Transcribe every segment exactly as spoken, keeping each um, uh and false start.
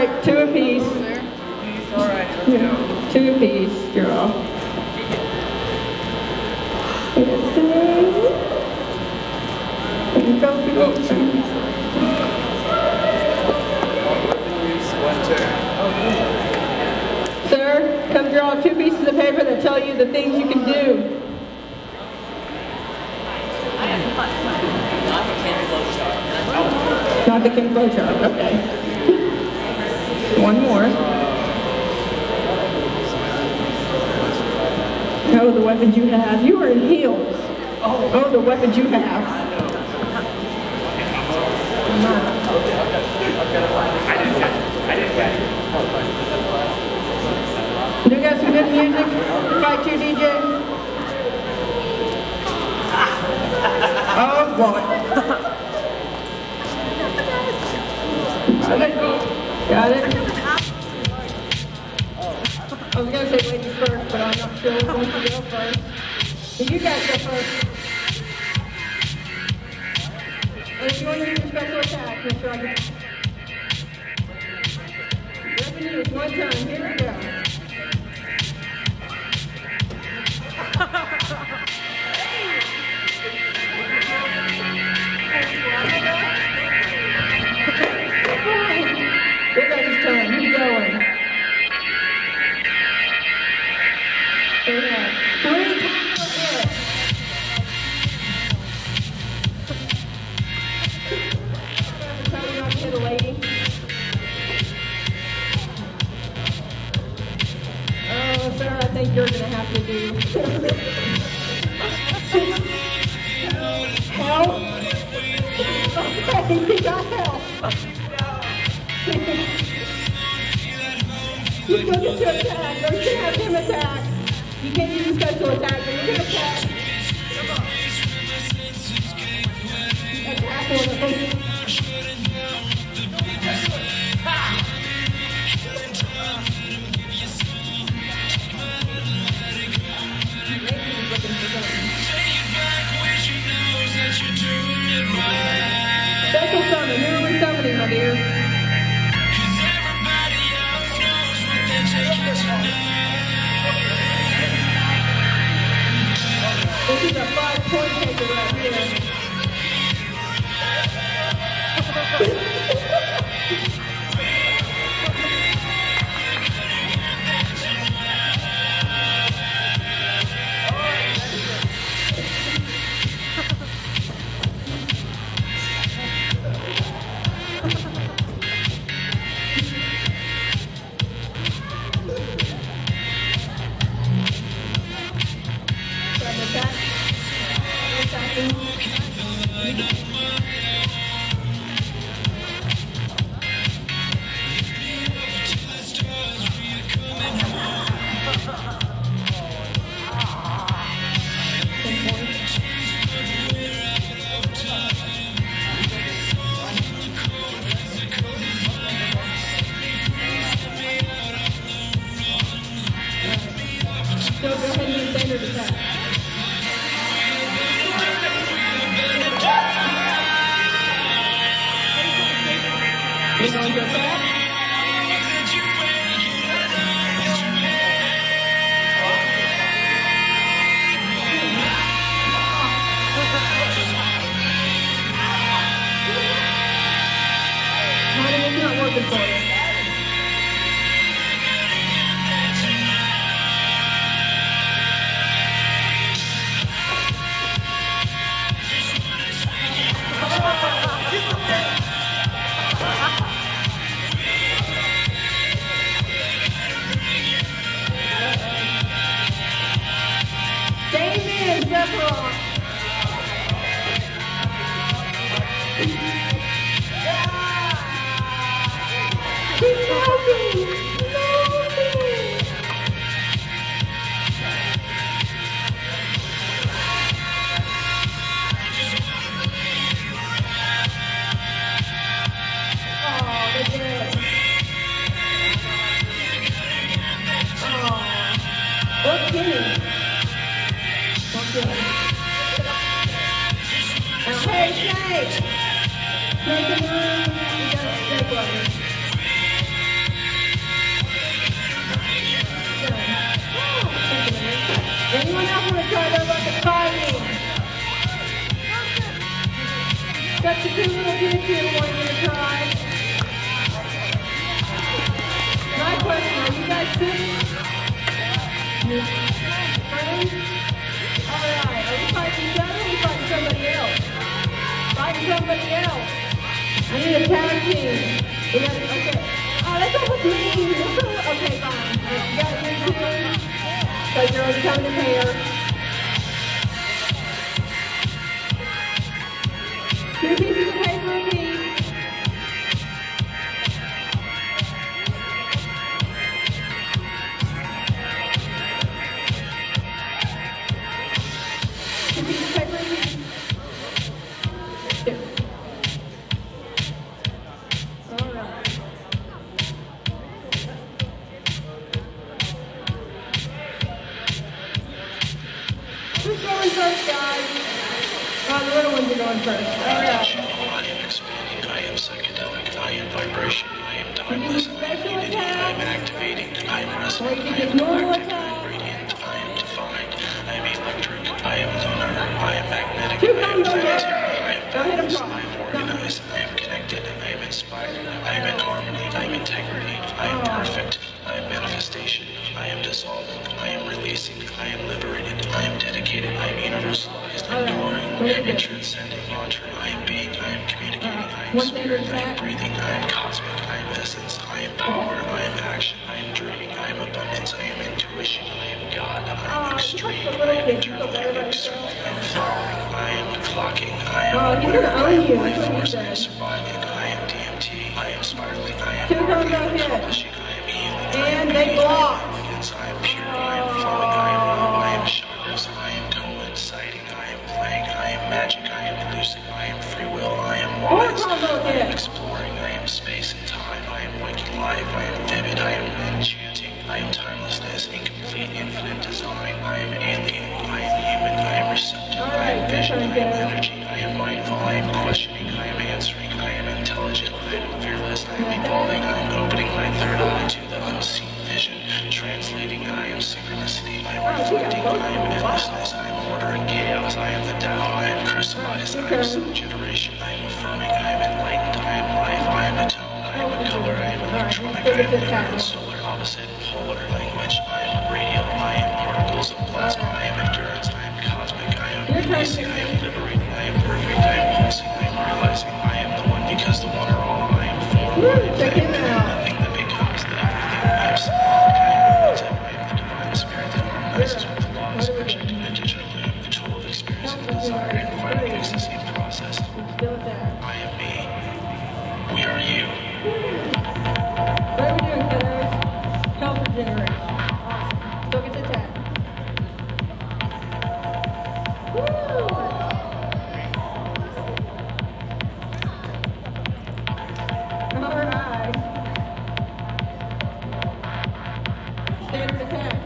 right, two apiece. All right, let's go. Two apiece, girl. Go, go. One turn. Sir, come draw two pieces of paper that tell you the things you can do. Not the Ken flow chart. Not the Ken flow chart, okay. One more. Oh, the weapons you have. You are in heels. Oh, oh the weapons you have. I didn't catch it. I didn't catch it. You got some good music to fight you, D J? Oh, boy. Got it? Got it? I was going to say ladies first, but I'm not sure who wants to go first. So you guys go first. And if you want to use your special attack, make sure I get... Revenue is one time. Here we go. Your guys' turn. Who's going? So we have three times hit. Tell you not to hit a lady. Oh, sir, I think you're going to have to do help. Okay, he got help. You go get your attack, or you can have him attack. You can't use a special attack, but you can attack. Attack one of them. Special summon, who are we summoning, my dear? This is a five-point taker right here. So go ahead and use standard attack. You going to attack? Honey, it's not working for you. Damien Sephiroth. Keep moving. Moving. Oh, they did. Oh. What's Kenny? Now, hey, Snake! Snake, come on! You got a snake lover. got the two little kids here who want you to try. My question, are you guys sick? Friends? Alright, are we fighting each other or are we fighting somebody else? Fighting somebody else. I need a tag team. We got, okay. Oh, that's almost me. That's almost, okay, fine. You got your two. Because you're already coming to pair. Two pieces of paper apiece. Two pieces of paper apiece. Two. All right. Who's going first, guys? Oh, the little ones are going first. All right. I am expanding, I am psychedelic, I am vibration, I am timeless, I am unity, I am activating, I am resonant, I am galactic, I am radiant, I am defined, I am electric, I am lunar, I am magnetic, I am planetary, I am balanced, I am organized, I am connected, I am inspired, I am in harmony, I am integrity, I am perfect, I am manifestation, I am dissolving, I am releasing, I am liberated, I am dedicated, I am universalized, enduring, and transcending mantra, I am being, I am communicating, I am spirit, I am breathing, I am cosmic, I am essence, I am power, I am action, I am dreaming, I am abundance, I am intuition, I am God, I am extreme, I am internal, I am external, I am flowering, I am clocking, I am aware, I am life force, I am surviving, I am D M T, I am spiraling, I am art, I am accomplishing, I am healing, I am beauty, I am elegance, I am pure, I am flowing, I am love, I am chakras, I am coinciding, I am playing, I am magic, I am lucid, I am free will, I am wise, I am exploring, I am space and time, I am waking life, I am vivid, I am enchanting, I am timelessness, incomplete, infinite design, I am alien, I am human, I am receptive, I am vision, I am energy, I am mindful, I am questioning, I am answering, I am intelligent, I am fearless, I am evolving, I am opening my third eye to the unseen vision, translating, I am synchronicity, I am reflecting, I am endlessness, I am order and chaos, I am the Tao, I am crystallized, I am self-generation, I am affirming, I am enlightened, I am life, I am a tone, I am a color, I am electronic, I am lunar and solar, opposite, polar, language, I am radial, I am particles of plasma, I am endurance, I am cosmic, I am releasing, I am liberating, I am perfect, I am pulsing, I am realizing, I am the one because the one are all, I am form, I am fame, I am nothing that becomes the everything, I am symbolic, I am relative, I am the divine spirit that harmonizes with the laws, projecting the digital, I am the tool of experiencing desire and finding ecstasy in the process. I am me. We are you. What are we doing, kiddos? Self-generation. Awesome. Still get the tag. Woo! All right. Stand for the tag.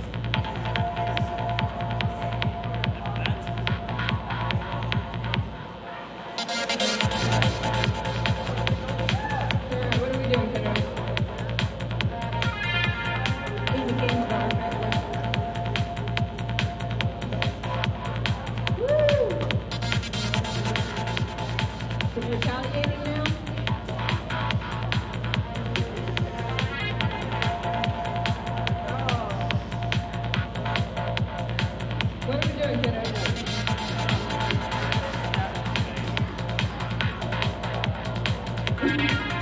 Alright, what are we doing, kiddos? Leave the games on. Woo! So you're retaliating now? Oh. What are we doing, kiddos? Thank you.